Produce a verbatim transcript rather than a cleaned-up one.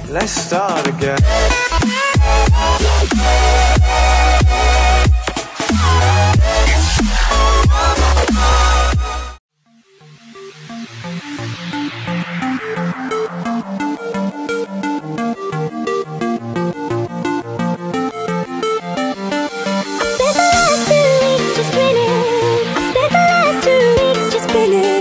Let's start again. Spent the last two weeks just grinning.